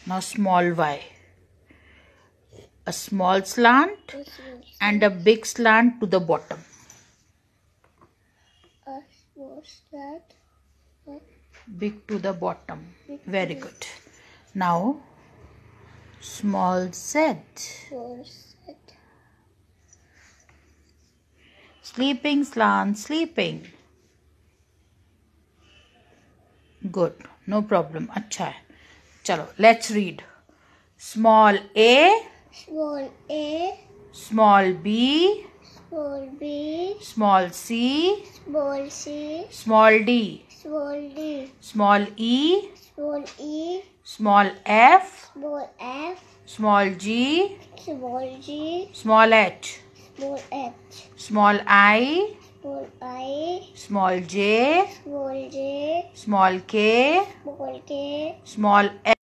Now small y. A small slant and a big slant to the bottom. A small slant. Big to the bottom. Very good. Now small z. Small z. Sleeping slant, sleeping. Good. No problem. अच्छा है. चलो, let's read. Small a. Small a. Small b. Small b. Small c. Small c. Small d. Small d. Small e. Small e. Small f. Small f. Small g. Small g. Small h. Small h. Small i. Small I. Small j. Small j. Small k. Small k. Small l.